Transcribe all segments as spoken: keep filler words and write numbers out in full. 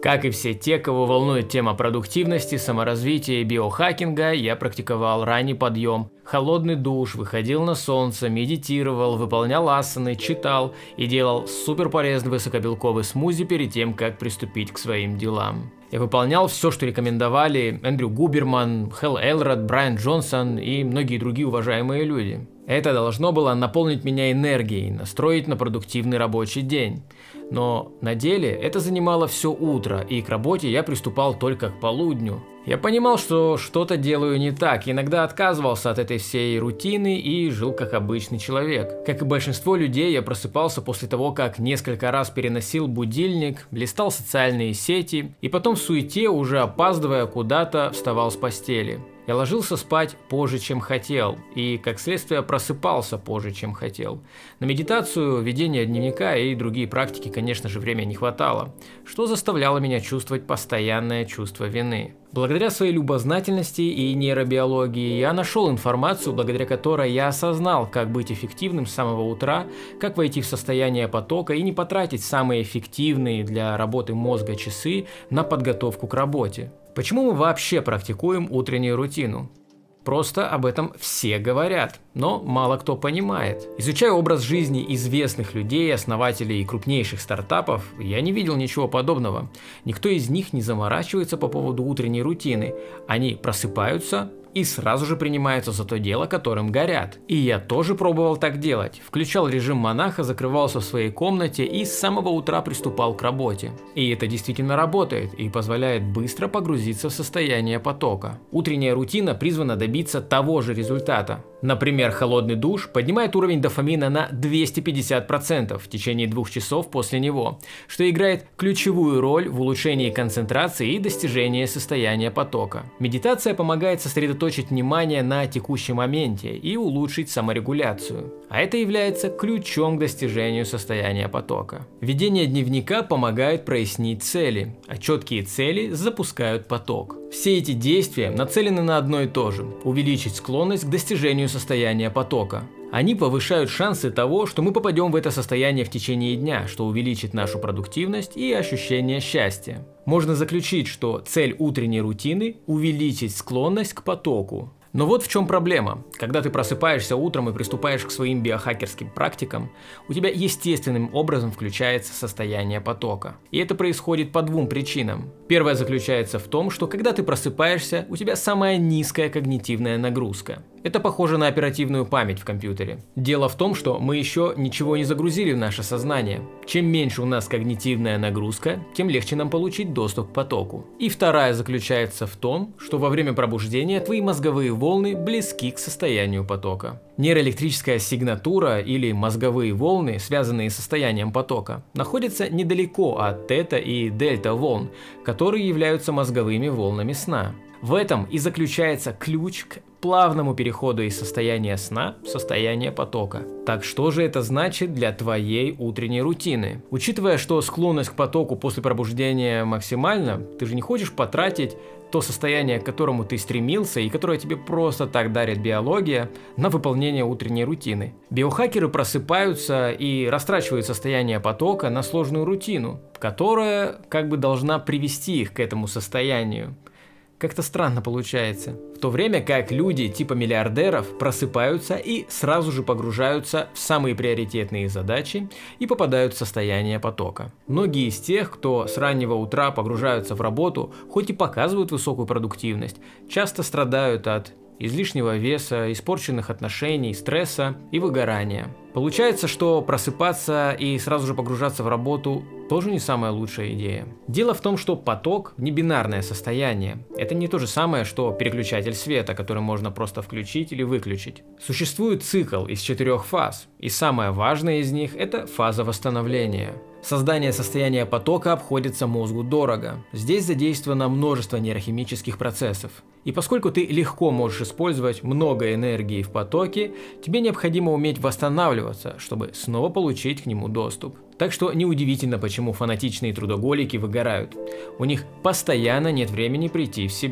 Как и все те, кого волнует тема продуктивности, саморазвития и биохакинга, я практиковал ранний подъем, холодный душ, выходил на солнце, медитировал, выполнял асаны, читал и делал суперполезный высокобелковый смузи перед тем, как приступить к своим делам. Я выполнял все, что рекомендовали Эндрю Губерман, Хэл Элрод, Брайан Джонсон и многие другие уважаемые люди. Это должно было наполнить меня энергией, настроить на продуктивный рабочий день. Но на деле это занимало все утро, и к работе я приступал только к полудню. Я понимал, что что-то делаю не так, иногда отказывался от этой всей рутины и жил как обычный человек. Как и большинство людей, я просыпался после того, как несколько раз переносил будильник, листал социальные сети и потом в суете, уже опаздывая куда-то, вставал с постели. Я ложился спать позже, чем хотел, и, как следствие, просыпался позже, чем хотел. На медитацию, ведение дневника и другие практики, конечно же, времени не хватало, что заставляло меня чувствовать постоянное чувство вины. Благодаря своей любознательности и нейробиологии я нашел информацию, благодаря которой я осознал, как быть эффективным с самого утра, как войти в состояние потока и не потратить самые эффективные для работы мозга часы на подготовку к работе. Почему мы вообще практикуем утреннюю рутину? Просто об этом все говорят, но мало кто понимает. Изучая образ жизни известных людей, основателей крупнейших стартапов, я не видел ничего подобного. Никто из них не заморачивается по поводу утренней рутины. Они просыпаются и сразу же принимаются за то дело, которым горят. И я тоже пробовал так делать. Включал режим монаха, закрывался в своей комнате и с самого утра приступал к работе. И это действительно работает и позволяет быстро погрузиться в состояние потока. Утренняя рутина призвана добиться того же результата. Например, холодный душ поднимает уровень дофамина на двести пятьдесят процентов в течение двух часов после него, что играет ключевую роль в улучшении концентрации и достижении состояния потока. Медитация помогает сосредоточить внимание на текущем моменте и улучшить саморегуляцию, а это является ключом к достижению состояния потока. Ведение дневника помогает прояснить цели, а четкие цели запускают поток. Все эти действия нацелены на одно и то же – увеличить склонность к достижению состояния потока. Они повышают шансы того, что мы попадем в это состояние в течение дня, что увеличит нашу продуктивность и ощущение счастья. Можно заключить, что цель утренней рутины – увеличить склонность к потоку. Но вот в чем проблема. Когда ты просыпаешься утром и приступаешь к своим биохакерским практикам, у тебя естественным образом включается состояние потока. И это происходит по двум причинам. Первая заключается в том, что когда ты просыпаешься, у тебя самая низкая когнитивная нагрузка. Это похоже на оперативную память в компьютере. Дело в том, что мы еще ничего не загрузили в наше сознание. Чем меньше у нас когнитивная нагрузка, тем легче нам получить доступ к потоку. И вторая заключается в том, что во время пробуждения твои мозговые волны близки к состоянию потока. Нейроэлектрическая сигнатура или мозговые волны, связанные с состоянием потока, находятся недалеко от тета и дельта волн, которые являются мозговыми волнами сна. В этом и заключается ключ к плавному переходу из состояния сна в состояние потока. Так что же это значит для твоей утренней рутины? Учитывая, что склонность к потоку после пробуждения максимальна, ты же не хочешь потратить то состояние, к которому ты стремился и которое тебе просто так дарит биология, на выполнение утренней рутины. Биохакеры просыпаются и растрачивают состояние потока на сложную рутину, которая как бы должна привести их к этому состоянию. Как-то странно получается. В то время как люди типа миллиардеров просыпаются и сразу же погружаются в самые приоритетные задачи и попадают в состояние потока. Многие из тех, кто с раннего утра погружаются в работу, хоть и показывают высокую продуктивность, часто страдают от излишнего веса, испорченных отношений, стресса и выгорания. Получается, что просыпаться и сразу же погружаться в работу тоже не самая лучшая идея. Дело в том, что поток – не бинарное состояние. Это не то же самое, что переключатель света, который можно просто включить или выключить. Существует цикл из четырех фаз, и самая важная из них – это фаза восстановления. Создание состояния потока обходится мозгу дорого. Здесь задействовано множество нейрохимических процессов. И поскольку ты легко можешь использовать много энергии в потоке, тебе необходимо уметь восстанавливаться, чтобы снова получить к нему доступ. Так что неудивительно, почему фанатичные трудоголики выгорают. У них постоянно нет времени прийти в себя.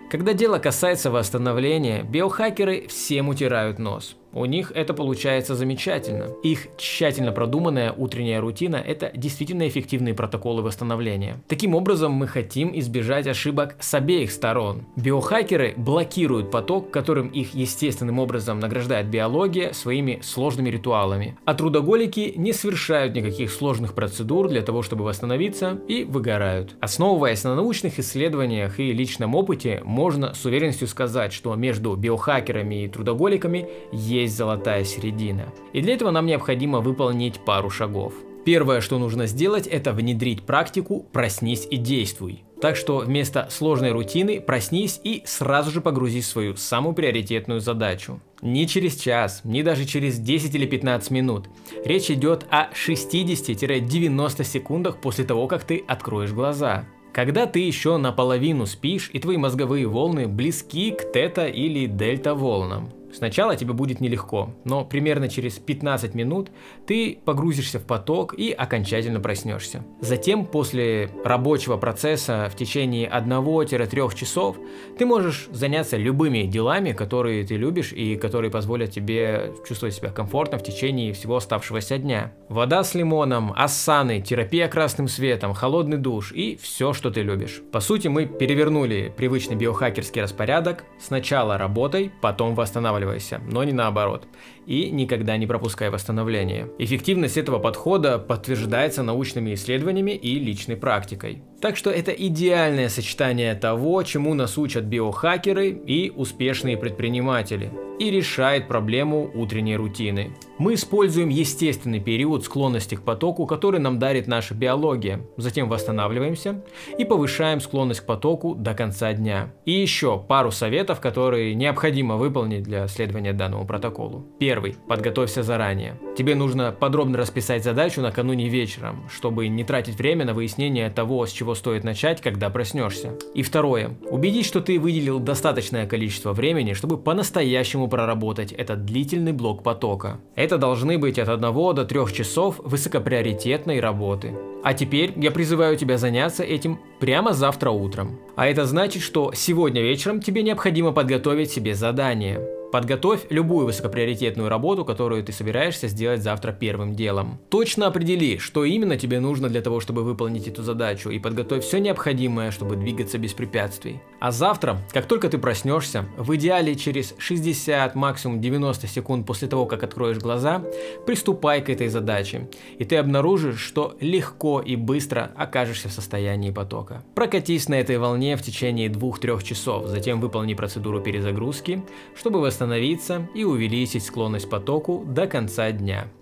Когда дело касается восстановления, биохакеры всем утирают нос. У них это получается замечательно. Их тщательно продуманная утренняя рутина – это действительно эффективные протоколы восстановления. Таким образом, мы хотим избежать ошибок с обеих сторон. Биохакеры блокируют поток, которым их естественным образом награждает биология своими сложными ритуалами. А трудоголики не совершают никаких сложных процедур для того, чтобы восстановиться, и выгорают. Основываясь на научных исследованиях и личном опыте, можно с уверенностью сказать, что между биохакерами и трудоголиками есть есть золотая середина. И для этого нам необходимо выполнить пару шагов. Первое, что нужно сделать, это внедрить практику «проснись и действуй». Так что вместо сложной рутины проснись и сразу же погрузись в свою самую приоритетную задачу. Не через час, не даже через десять или пятнадцать минут. Речь идет о шестидесяти-девяноста секундах после того, как ты откроешь глаза. Когда ты еще наполовину спишь и твои мозговые волны близки к тета или дельта волнам. Сначала тебе будет нелегко, но примерно через пятнадцать минут ты погрузишься в поток и окончательно проснешься. Затем, после рабочего процесса в течение одного-трёх часов, ты можешь заняться любыми делами, которые ты любишь и которые позволят тебе чувствовать себя комфортно в течение всего оставшегося дня. Вода с лимоном, ассаны, терапия красным светом, холодный душ и все, что ты любишь. По сути, мы перевернули привычный биохакерский распорядок. Сначала работай, потом восстанавливай. Но не наоборот. И никогда не пропускай восстановление. Эффективность этого подхода подтверждается научными исследованиями и личной практикой. Так что это идеальное сочетание того, чему нас учат биохакеры и успешные предприниматели. И решает проблему утренней рутины. Мы используем естественный период склонности к потоку, который нам дарит наша биология. Затем восстанавливаемся и повышаем склонность к потоку до конца дня. И еще пару советов, которые необходимо выполнить для следования данному протоколу. Первый. Подготовься заранее. Тебе нужно подробно расписать задачу накануне вечером, чтобы не тратить время на выяснение того, с чего стоит начать, когда проснешься. И второе. Убедись, что ты выделил достаточное количество времени, чтобы по-настоящему проработать этот длительный блок потока. Это должны быть от одного до трёх часов высокоприоритетной работы. А теперь я призываю тебя заняться этим прямо завтра утром. А это значит, что сегодня вечером тебе необходимо подготовить себе задание. Подготовь любую высокоприоритетную работу, которую ты собираешься сделать завтра первым делом. Точно определи, что именно тебе нужно для того, чтобы выполнить эту задачу, и подготовь все необходимое, чтобы двигаться без препятствий. А завтра, как только ты проснешься, в идеале через шестьдесят, максимум девяносто секунд после того, как откроешь глаза, приступай к этой задаче, и ты обнаружишь, что легко и быстро окажешься в состоянии потока. Прокатись на этой волне в течение двух-трёх часов, затем выполни процедуру перезагрузки, чтобы восстановиться и увеличить склонность к потоку до конца дня.